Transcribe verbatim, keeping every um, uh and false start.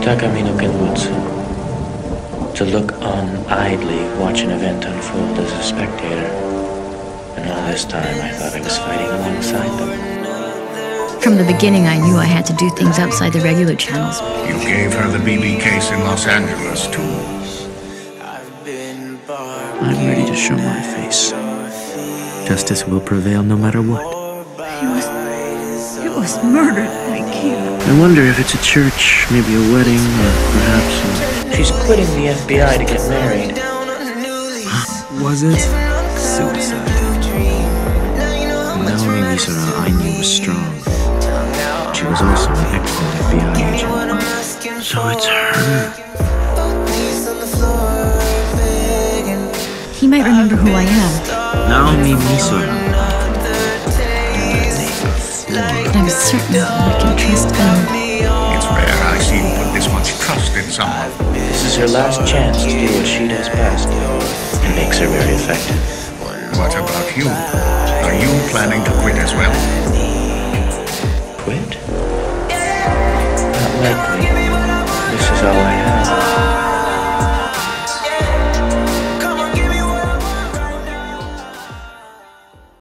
Da camino che luzzo. To look on idly, watch an event unfold as a spectator. And all this time I thought I was fighting alongside them. From the beginning, I knew I had to do things outside the regular channels. You gave her the B B case in Los Angeles, too. I'm ready to show my face. Justice will prevail no matter what. He was... It was murdered, thank you. I wonder if it's a church, maybe a wedding, or perhaps a... She's quitting the F B I to get married. Was it? Suicide. Naomi Misora I knew was strong. She was also an excellent F B I agent. So it's her. He might remember who I am. Naomi Misora. But I'm certain that I can trust him. It's rare I see you put this much trust in someone. This is her last chance to do what she does best. It makes her very effective. What about you? Are you planning to quit as well? Quit? Not likely.